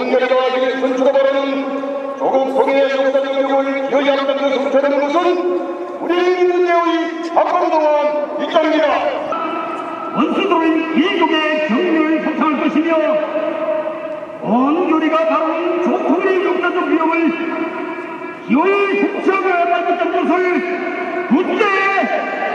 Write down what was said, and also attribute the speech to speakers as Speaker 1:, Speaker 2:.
Speaker 1: 원결과 아직을 선수가 바라는 조국 통일의 역사적 의혹을 기어이 앞당겨 성찰하는 것은 우리 민주주의의 박광동원 입장입니다.
Speaker 2: 원수들은 이족의 정리를 소탕할 것이며 원교리가 다룬 조통의 역사적 위험을 기어이 성찰하게 만들었던 것을 굳게